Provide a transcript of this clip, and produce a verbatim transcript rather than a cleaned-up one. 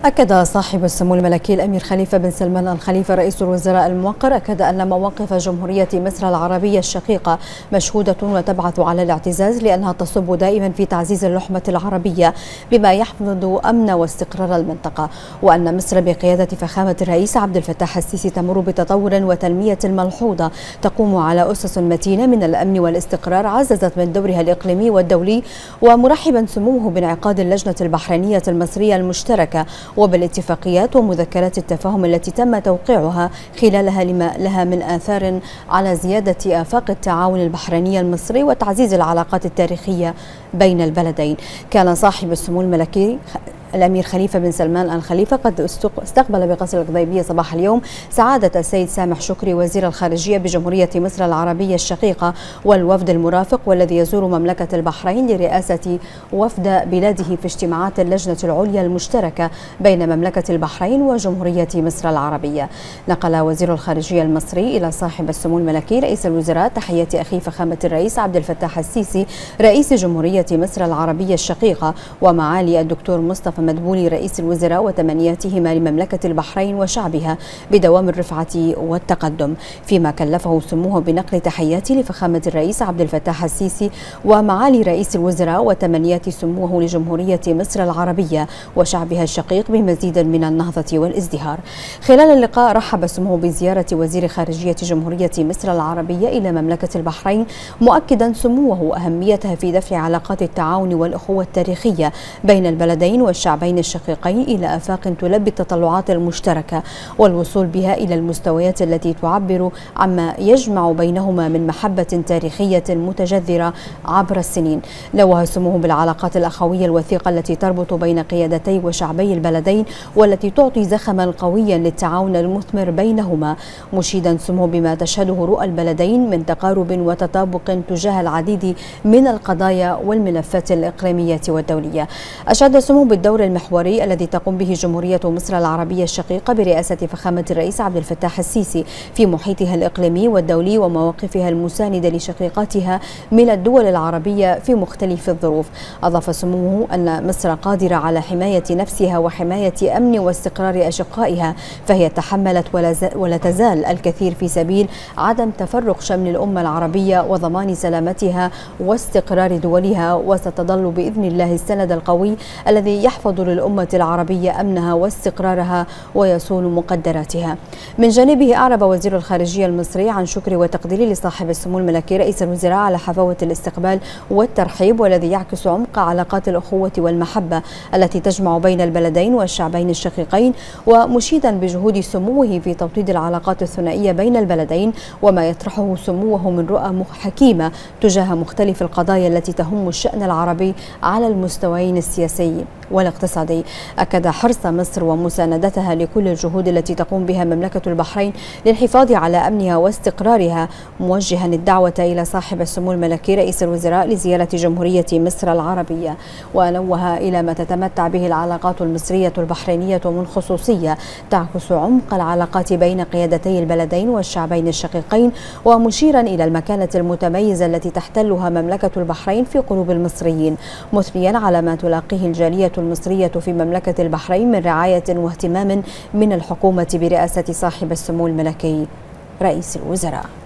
أكد صاحب السمو الملكي الأمير خليفة بن سلمان الخليفة رئيس الوزراء الموقر أكد أن مواقف جمهورية مصر العربية الشقيقة مشهودة وتبعث على الاعتزاز، لأنها تصب دائما في تعزيز اللحمة العربية بما يحفظ أمن واستقرار المنطقة، وأن مصر بقيادة فخامة الرئيس عبد الفتاح السيسي تمر بتطور وتنمية ملحوظة تقوم على أسس متينة من الأمن والاستقرار عززت من دورها الإقليمي والدولي، ومرحبا سموه بانعقاد اللجنة البحرينية المصرية المشتركة وبالاتفاقيات ومذكرات التفاهم التي تم توقيعها خلالها لما لها من آثار على زيادة آفاق التعاون البحريني المصري وتعزيز العلاقات التاريخية بين البلدين. كان صاحب السمو الملكي الأمير خليفة بن سلمان الخليفة قد استقبل بقصر القضيبية صباح اليوم سعادة السيد سامح شكري وزير الخارجية بجمهورية مصر العربية الشقيقة والوفد المرافق، والذي يزور مملكة البحرين لرئاسة وفد بلاده في اجتماعات اللجنة العليا المشتركة بين مملكة البحرين وجمهورية مصر العربية. نقل وزير الخارجية المصري إلى صاحب السمو الملكي رئيس الوزراء تحية أخي فخامة الرئيس عبد الفتاح السيسي رئيس جمهورية مصر العربية الشقيقة ومعالي الدكتور مصطفى مدبولي رئيس الوزراء وتمنياتهما لمملكة البحرين وشعبها بدوام الرفعة والتقدم، فيما كلفه سموه بنقل تحياتي لفخامة الرئيس عبد الفتاح السيسي ومعالي رئيس الوزراء وتمنيات سموه لجمهورية مصر العربية وشعبها الشقيق بمزيد من النهضة والازدهار. خلال اللقاء رحب سموه بزيارة وزير خارجية جمهورية مصر العربية إلى مملكة البحرين، مؤكدا سموه أهميتها في دفع علاقات التعاون والأخوة التاريخية بين البلدين والشعب بين الشقيقين إلى آفاق تلبي التطلعات المشتركة والوصول بها إلى المستويات التي تعبر عما يجمع بينهما من محبة تاريخية متجذرة عبر السنين. لوه سموه بالعلاقات الأخوية الوثيقة التي تربط بين قيادتي وشعبي البلدين والتي تعطي زخما قويا للتعاون المثمر بينهما، مشيدا سموه بما تشهده رؤى البلدين من تقارب وتطابق تجاه العديد من القضايا والملفات الإقليمية والدولية. أشاد سموه بالدور المحوري الذي تقوم به جمهورية مصر العربية الشقيقة برئاسة فخامة الرئيس عبد الفتاح السيسي في محيطها الإقليمي والدولي ومواقفها المساندة لشقيقاتها من الدول العربية في مختلف الظروف. أضاف سموه أن مصر قادرة على حماية نفسها وحماية أمن واستقرار أشقائها، فهي تحملت ولا تزال الكثير في سبيل عدم تفرق شمل الأمة العربية وضمان سلامتها واستقرار دولها، وستظل بإذن الله السند القوي الذي يحفظ للأمة العربية أمنها واستقرارها ويصون مقدراتها. من جانبه أعرب وزير الخارجية المصري عن شكر وتقدير لصاحب السمو الملكي رئيس الوزراء على حفاوة الاستقبال والترحيب، والذي يعكس عمق علاقات الأخوة والمحبة التي تجمع بين البلدين والشعبين الشقيقين، ومشيدا بجهود سموه في توطيد العلاقات الثنائية بين البلدين وما يطرحه سموه من رؤى حكيمة تجاه مختلف القضايا التي تهم الشأن العربي على المستويين السياسي والاقتصادي. أكد حرص مصر ومساندتها لكل الجهود التي تقوم بها مملكة البحرين للحفاظ على أمنها واستقرارها، موجها الدعوة إلى صاحب السمو الملكي رئيس الوزراء لزيارة جمهورية مصر العربية، ونوه إلى ما تتمتع به العلاقات المصرية البحرينية من خصوصية تعكس عمق العلاقات بين قيادتي البلدين والشعبين الشقيقين، ومشيرا إلى المكانة المتميزة التي تحتلها مملكة البحرين في قلوب المصريين، مثنيا على ما تلاقيه الجالية المصرية في مملكة البحرين من رعاية واهتمام من الحكومة برئاسة صاحب السمو الملكي رئيس الوزراء.